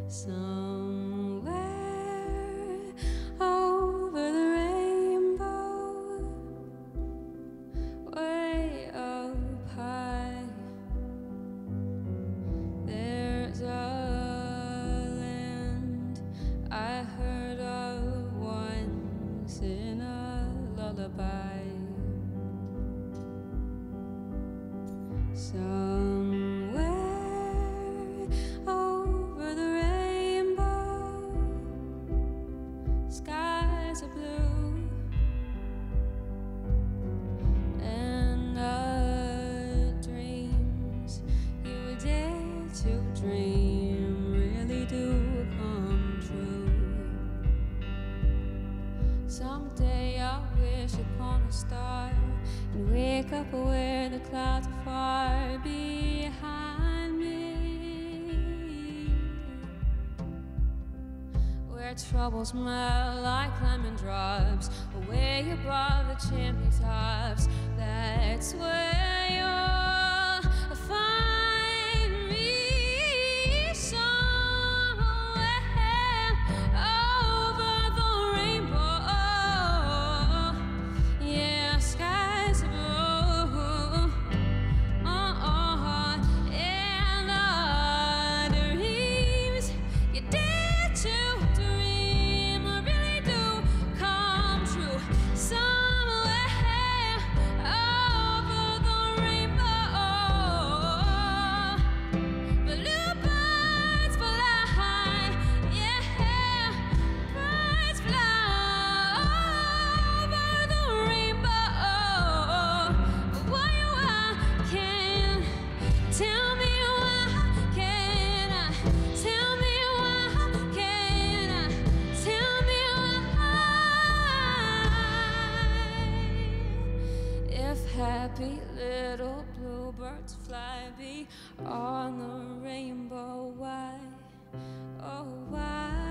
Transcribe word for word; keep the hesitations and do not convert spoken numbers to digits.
Somewhere over the rainbow, way up high, there's a land I heard of once in a lullaby. Somewhere over the rainbow, skies are blue, and our dreams you dare to dream really do come true. Someday I'll wish upon a star and wake up where the clouds are far behind me, where troubles melt like lemon drops away above the chimney tops. That's where you'll find me, somewhere over the rainbow. Yeah, skies are blue, uh-uh, and our dreams you dare to dream really do come true. Somewhere over the rainbow, bluebirds fly, yeah, birds fly over the rainbow. Why you I can't tell me why can I tell me why can I tell me why, if happy little bluebirds fly beyond the rainbow, why, oh why?